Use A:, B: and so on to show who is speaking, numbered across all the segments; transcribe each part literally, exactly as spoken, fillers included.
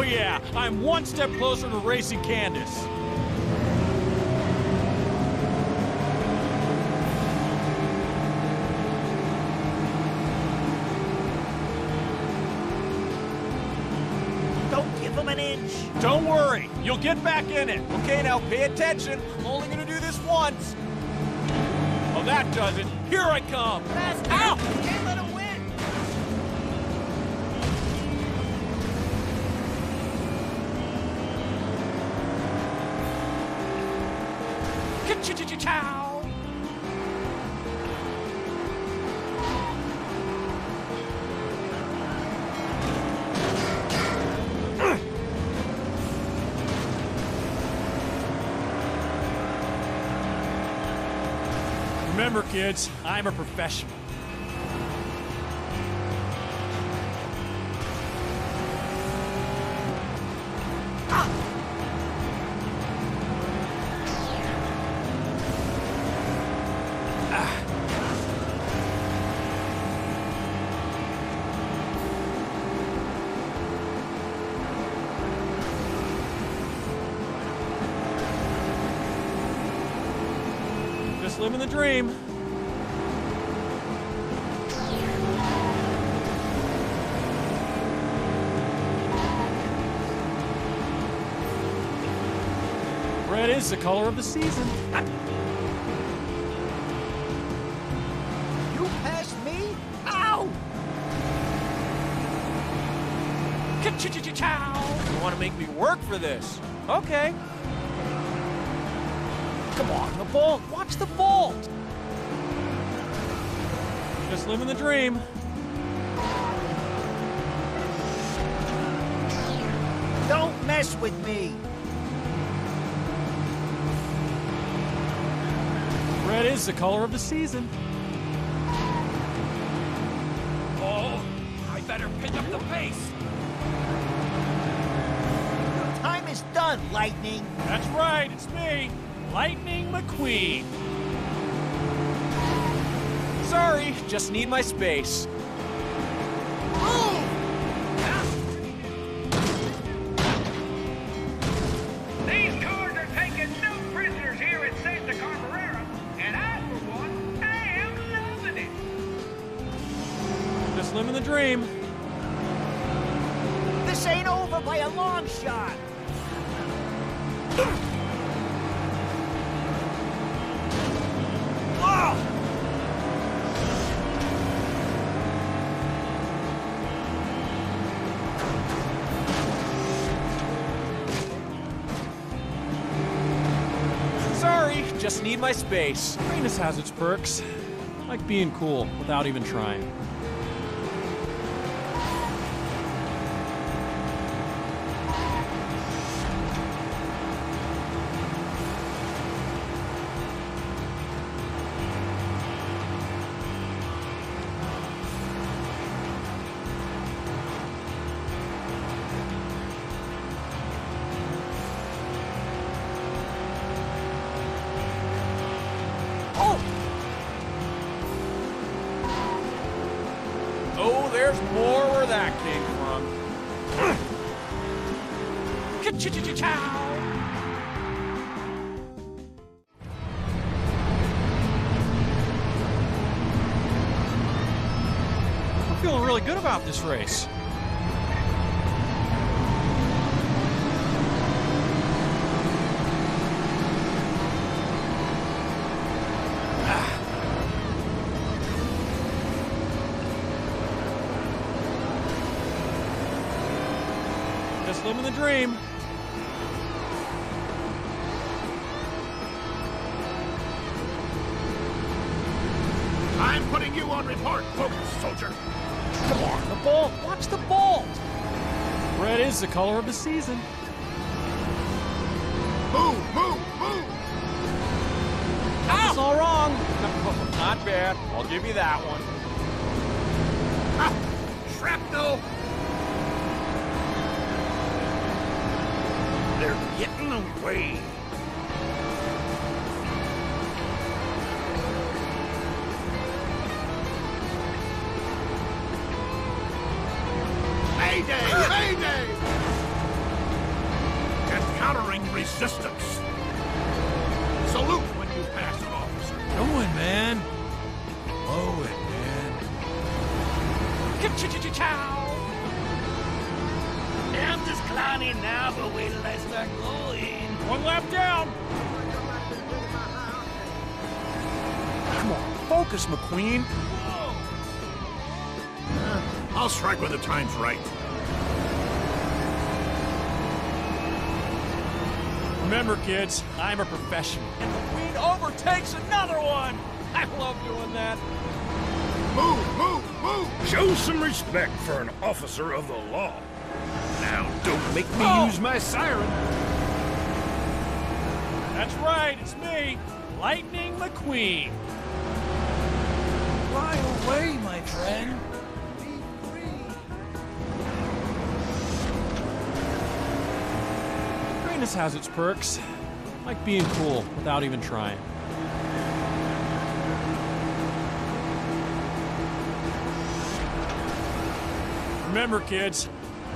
A: yeah, I'm one step closer to racing Candace.
B: Don't give him an inch.
A: Don't worry, you'll get back in it.
C: Okay, now pay attention. I'm only gonna do this once.
A: Oh, that does it. Here I come.
B: Faster.
A: Ow!
B: Can't let him win.
A: Ka-chow! Remember, kids, I'm a professional. Just living the dream. Red is the color of the season.
B: You passed me? Ow!
A: Ka-chow!
C: You wanna make me work for this? Okay.
A: Come on, the vault. Watch the vault. Just living the dream.
B: Don't mess with me.
A: Red is the color of the season.
C: Oh, I better pick up the pace.
B: Your time is done, Lightning.
A: That's right, it's me, Lightning McQueen.
C: Sorry, just need my space.
D: These cars are taking no prisoners here at Santa Carburera, and I, for one, am loving it.
A: Just living the dream.
B: This ain't over by a long shot. Oh!
C: Sorry, just need my space.
A: Greatness has its perks, like being cool without even trying.
C: Oh, there's more where that came from.
A: Ka-chow! I'm feeling really good about this race. Just living the dream.
D: I'm putting you on report, focus, soldier.
A: Come on, the vault. Watch the vault. Red is the color of the season.
D: Move, move, move.
A: That's all wrong.
C: Not bad. I'll give you that one.
D: Ah, shrapnel. They're getting away. Mayday! Mayday!
E: resistance. Salute when you pass an officer.
F: Going, man. Blow it, man.
A: Ka-chow!
E: I'm just climbing now, but wait till I start going.
A: One lap down. Come on, focus, McQueen.
E: Uh, I'll strike when the time's right.
A: Remember, kids, I'm a professional. And McQueen overtakes another one. I love doing that.
E: Move, move, move! Show some respect for an officer of the law. Now, don't make me
A: Oh.
E: use my siren.
A: That's right, it's me, Lightning McQueen.
F: Fly away, my friend. Be free.
A: Greatness has its perks, like being cool without even trying. Remember, kids,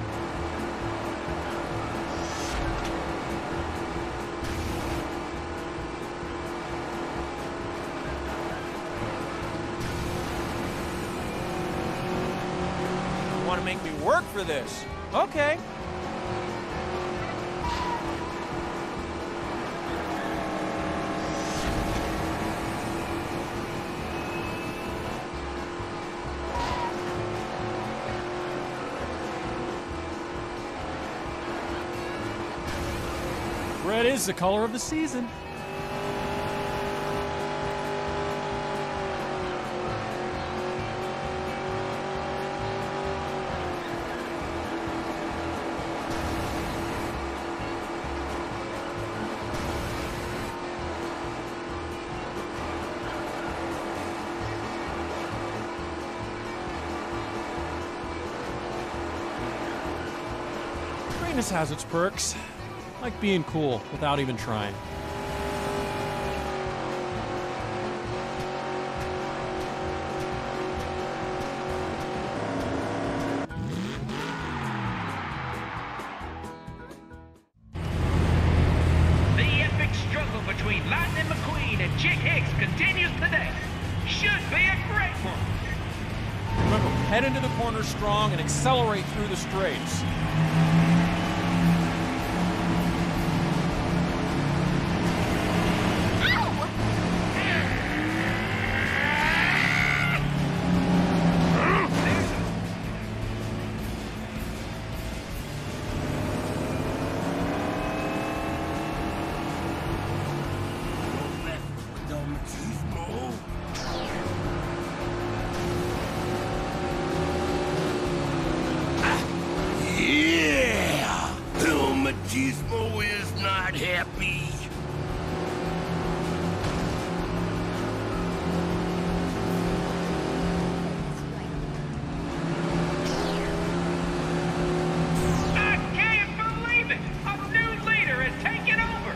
F: You want to make me work for this? Okay.
A: red is the color of the season. Greatness has its perks, like being cool without even trying.
D: The epic struggle between Lightning McQueen and Chick Hicks continues today. Should be a great one.
A: Remember, head into the corner strong and accelerate through the straights.
E: Yeah! El Machismo is not happy.
D: I can't believe it! A new leader has taken over!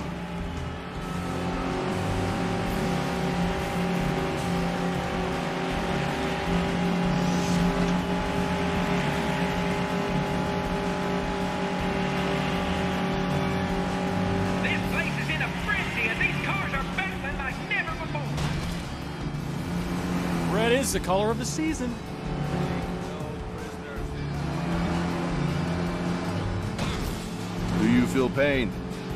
D: This place is in a frenzy and these cars are battling like never before!
A: Red is the color of the season.
G: Do you feel pain?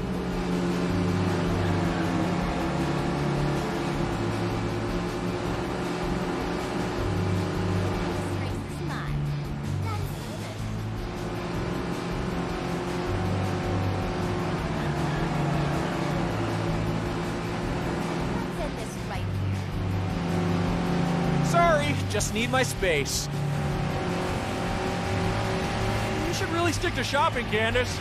A: Sorry, just need my space. You should really stick to shopping, Candace.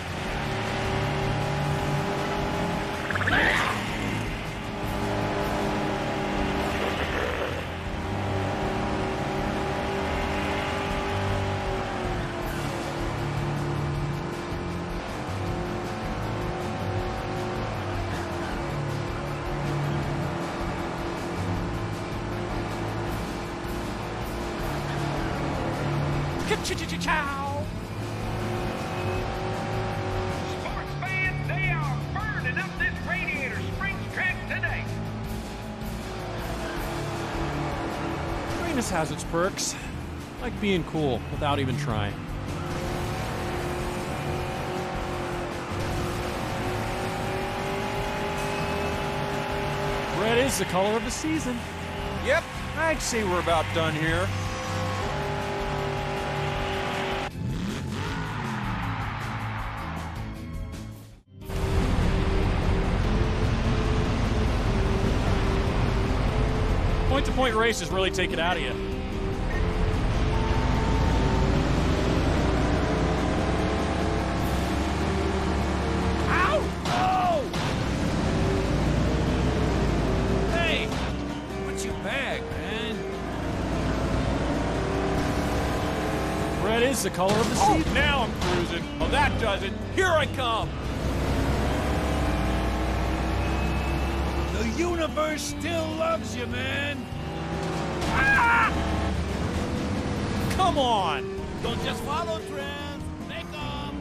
D: Sports fans, they are burning
A: Famous has its perks, like being cool without even trying. Red is the color of the season.
F: Yep, I'd say we're about done here.
A: Point-to-point races really take it out of you.
C: Ow! Oh! Hey! What's your bag, man?
A: Red is the color of the
F: Oh,
A: season.
F: now I'm cruising. Oh, that does it. Here I come.
C: The universe still loves you, man.
A: Come on!
C: Don't just follow trends. Make 'em.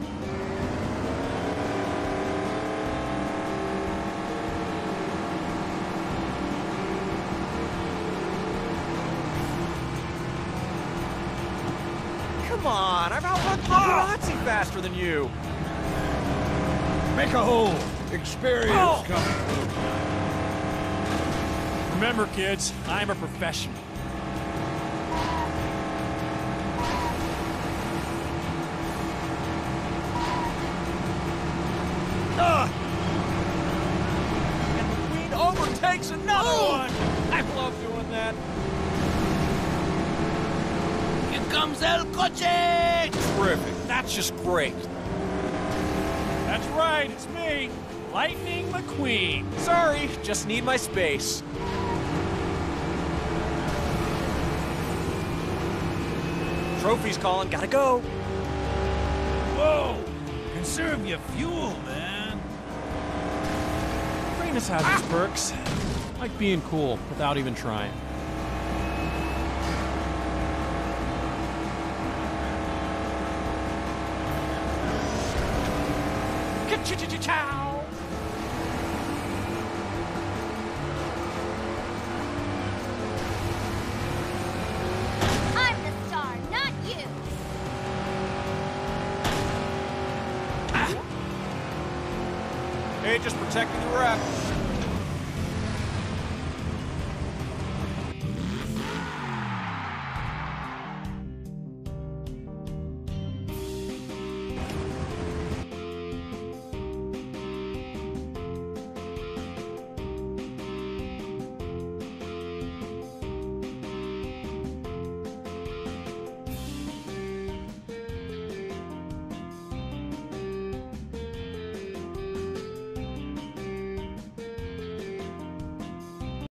F: Come on, I've outrun paparazzi faster than you.
E: Make a hole. Experience
F: Oh.
E: coming through.
A: Remember, kids, I'm a professional.
F: Ugh. And McQueen overtakes another one. I love doing that.
C: Here comes El Coche!
F: Terrific. That's just great.
A: That's right, it's me, Lightning McQueen.
F: Sorry, just need my space. Trophy's calling, gotta go.
C: Whoa! Conserve your fuel, man.
A: Famous has its perks, like being cool without even trying.
F: Ka-chow.
H: I'm the star, not you.
F: Hey, just protecting the wreck.